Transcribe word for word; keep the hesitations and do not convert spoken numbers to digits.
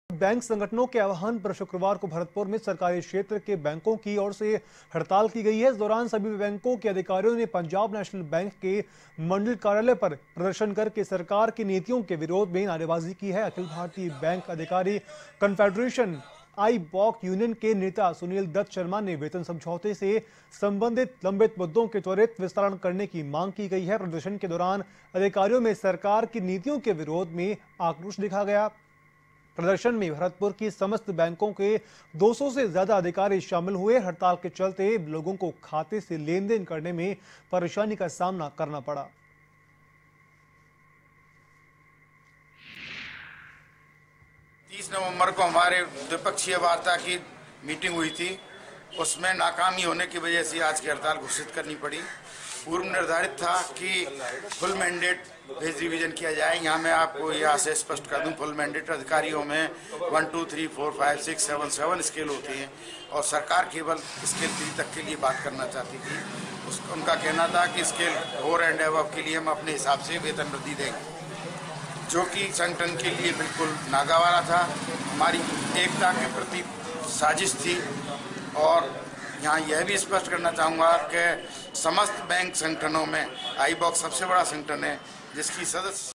Bank संगठनों के आह्वान पर शुक्रवार को भरतपुर में सरकारी क्षेत्र के बैंकों की ओर से हड़ताल की गई है। इस दौरान सभी बैंकों के अधिकारियों ने पंजाब नेशनल बैंक के मंडल कार्यालय पर प्रदर्शन करके सरकार की नीतियों के विरोध में नारेबाजी की है। अखिल भारतीय बैंक अधिकारी कन्फेडरेशन आई बॉक यूनियन के नेता सुनील दत्त शर्मा ने वेतन समझौते से संबंधित लंबित मुद्दों के त्वरित विस्तारण करने की मांग की गई है। प्रदर्शन के दौरान अधिकारियों में सरकार की नीतियों के विरोध में आक्रोश दिखा गया। प्रदर्शन में भरतपुर की समस्त बैंकों के दो सौ से ज्यादा अधिकारी शामिल हुए। हड़ताल के चलते लोगों को खाते से लेन देन करने में परेशानी का सामना करना पड़ा। तीस नवंबर को हमारे द्विपक्षीय वार्ता की मीटिंग हुई थी, उसमें नाकामी होने की वजह से आज की हड़ताल घोषित करनी पड़ी। पूर्व निर्धारित था कि फुल मैंडेट वेज रिवीजन किया जाए। यहाँ मैं आपको यहाँ से स्पष्ट कर दूं, फुल मैंडेट अधिकारियों में one two three four five six seven seven scale होती है और सरकार केवल स्केल थ्री तक के लिए बात करना चाहती थी। उस उनका कहना था कि स्केल फोर एंड अबव के लिए हम अपने हिसाब से वेतन वृद्धि देंगे, जो कि संगठन के लिए बिल्कुल नागवारा था, हमारी एकता के प्रति साजिश थी। और यहाँ यह भी स्पष्ट करना चाहूँगा कि समस्त बैंक संगठनों में आई बॉक सबसे बड़ा संगठन है, जिसकी सदस्य